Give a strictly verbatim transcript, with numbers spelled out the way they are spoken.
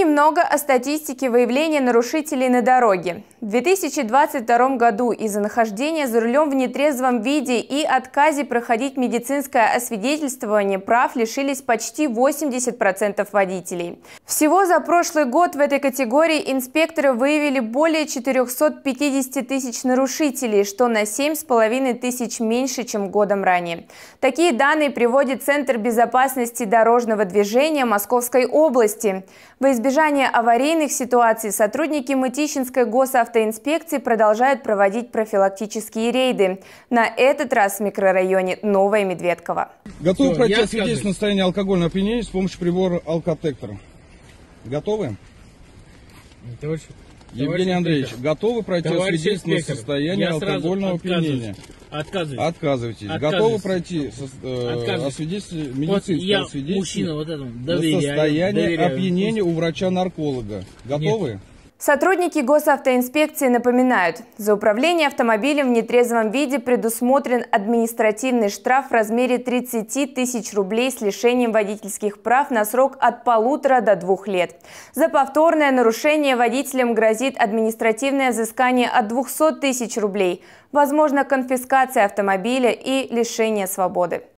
немного о статистике выявления нарушителей на дороге. В две тысячи двадцать втором году из-за нахождения за рулем в нетрезвом виде и отказе проходить медицинское освидетельствование прав лишились почти восемьдесят процентов водителей. Всего за прошлый год в этой категории инспекторы выявили более четырёхсот пятидесяти тысяч нарушителей, что на семь с половиной тысяч меньше, чем годом ранее. Такие данные приводит Центр безопасности дорожного движения Московской области. Во избежание аварийных ситуаций сотрудники Мытищинской госавтоинспекции продолжают проводить профилактические рейды. На этот раз в микрорайоне Новая Медведково. Готовы пройти освидетельствование состояния алкогольного опьянения с помощью прибора алкотектора? Готовы? Товарищ, Евгений Андреевич, инспектор. готовы пройти Товарищ освидетельствование инспектор, состояния алкогольного опьянения? Отказываюсь. Отказывайтесь. Отказываюсь. Готовы пройти э, освидетельствование, медицинское вот я, освидетельствование мужчина, вот этому на доверяю, состояние доверяю. опьянения у врача-нарколога? Готовы? Нет. Сотрудники госавтоинспекции напоминают, за управление автомобилем в нетрезвом виде предусмотрен административный штраф в размере тридцати тысяч рублей с лишением водительских прав на срок от полутора до двух лет. За повторное нарушение водителям грозит административное взыскание от двухсот тысяч рублей, возможно конфискация автомобиля и лишение свободы.